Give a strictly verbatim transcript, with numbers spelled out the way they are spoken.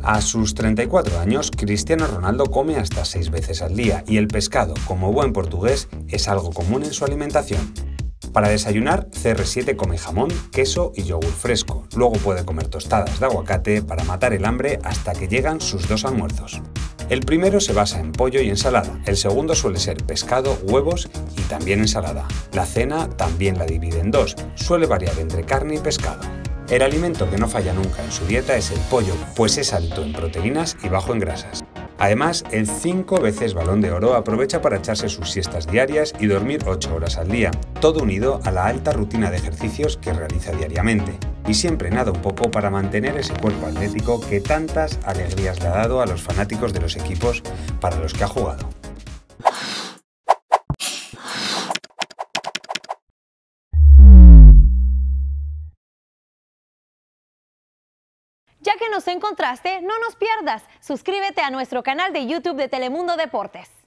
A sus treinta y cuatro años, Cristiano Ronaldo come hasta seis veces al día y el pescado, como buen portugués, es algo común en su alimentación. Para desayunar, C R siete come jamón, queso y yogur fresco. Luego puede comer tostadas de aguacate para matar el hambre hasta que llegan sus dos almuerzos. El primero se basa en pollo y ensalada, el segundo suele ser pescado, huevos y también ensalada. La cena también la divide en dos, suele variar entre carne y pescado. El alimento que no falla nunca en su dieta es el pollo, pues es alto en proteínas y bajo en grasas. Además, el cinco veces Balón de Oro aprovecha para echarse sus siestas diarias y dormir ocho horas al día, todo unido a la alta rutina de ejercicios que realiza diariamente. Y siempre nada un poco para mantener ese cuerpo atlético que tantas alegrías le ha dado a los fanáticos de los equipos para los que ha jugado. Ya que nos encontraste, no nos pierdas. Suscríbete a nuestro canal de YouTube de Telemundo Deportes.